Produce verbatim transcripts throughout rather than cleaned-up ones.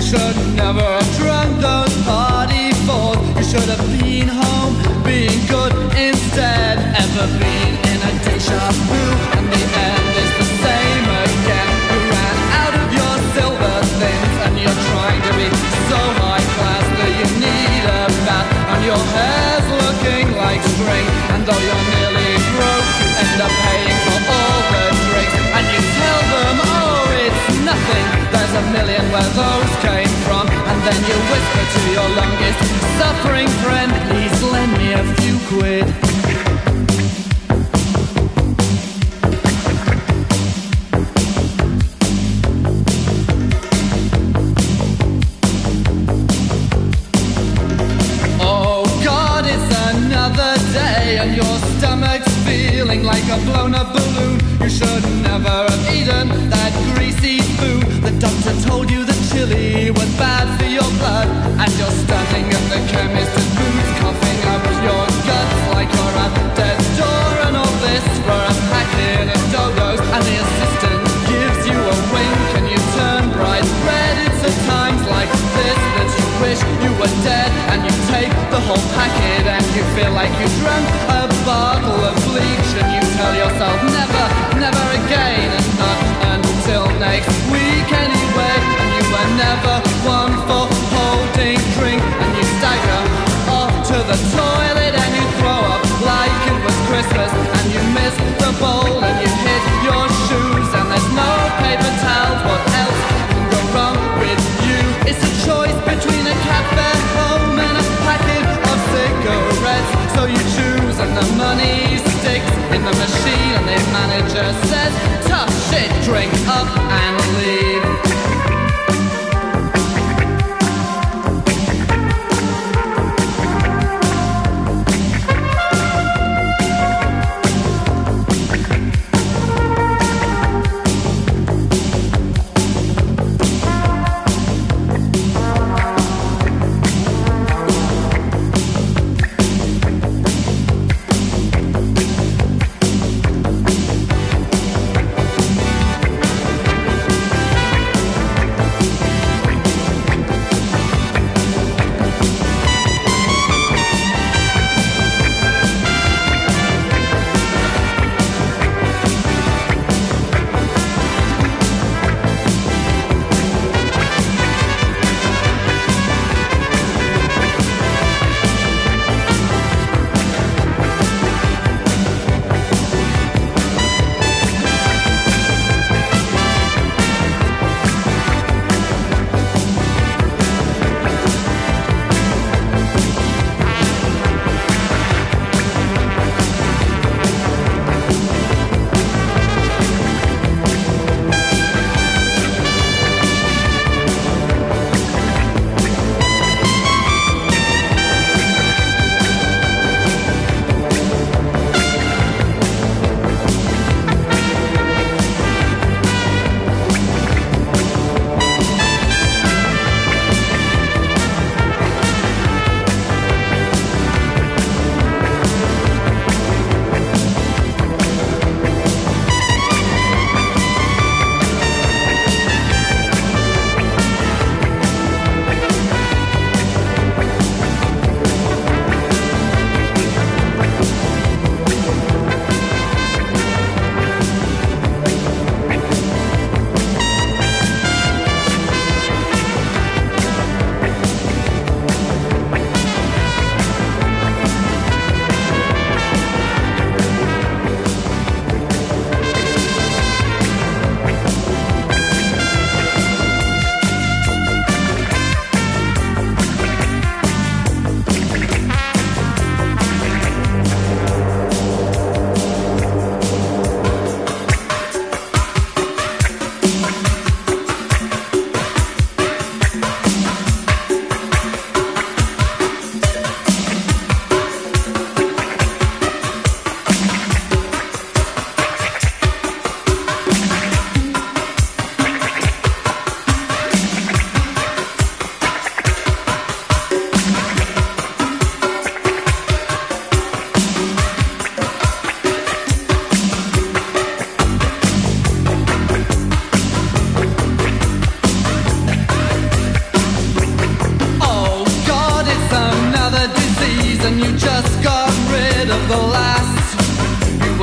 should never have drunk those party fours. You should have been home, being good instead. Ever been in a deja vu, and the end is the same again. You ran out of your silver things, and you're trying to be so high class that you need a bath, and your hair's looking like string. And though you're nearly broke, you end up paying for all the drinks, and you tell them, oh, it's nothing. There's a million where those came from. And then you whisper to your longest suffering friend, please lend me a few quid. Oh God, it's another day, and your stomach's feeling like a blown up balloon. You should never have eaten that greasy food. The doctor told you the chili was bad for your blood, and you're standing at the chemist's booth, coughing up your guts like you're at death's door. And all this for a packet of Dogos, and the assistant gives you a wink, and you turn bright red. It's at times like this that you wish you were dead, and you take the whole packet, and you feel like you drank a bottle of bleach, and you tell yourself never, never again, and not until next week anyway. And you were never one for holding drink, and you stagger off to the toilet, and you throw up like it was Christmas, and you miss the bowl, and you hit your shoes, and there's no paper towels. What else can go wrong with you? It's a choice between a cab fare home and a packet of cigarettes, so you choose, and the money sticks in the machine, and the manager says, tough shit, drink up and leave.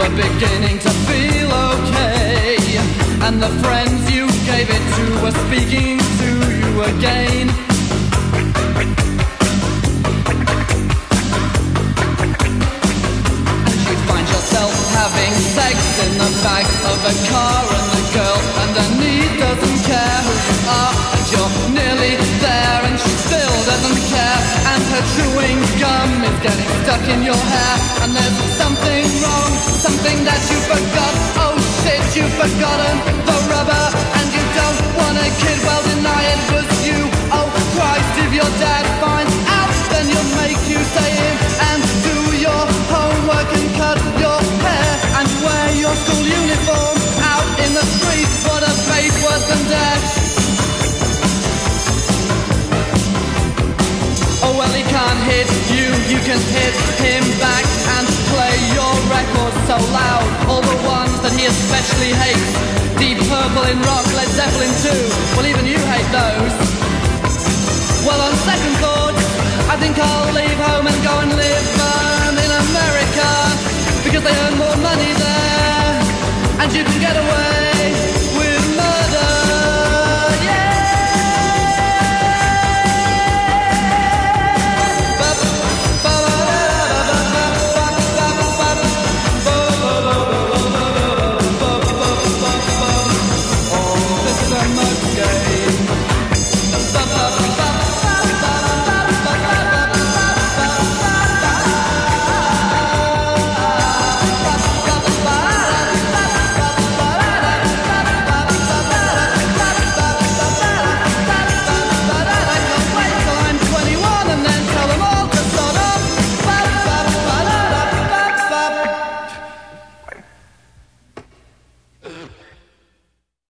were beginning to feel okay, and the friends you gave it to were speaking to you again. And you find yourself having sex in the back of a car, and the girl underneath doesn't care who you are, and you're nearly there and she still doesn't care, and her chewing gum is getting stuck in your hair, and there's something wrong, something that you forgot. Oh shit, you've forgotten the rubber, and you don't want a kid, well deny it was you. Oh Christ, if your dad finds out, then he'll make you stay in and do your homework and cut your hair and wear your school uniform out in the street. What a fate worse than death. Oh well, he can't hit you, you can hit him back and play your records so loud, all the ones that he especially hates. Deep Purple in rock, Led Zeppelin too, well even you hate those. Well on second thoughts, I think I'll leave home and go and live um, in America, because they earn more money there, and you can get away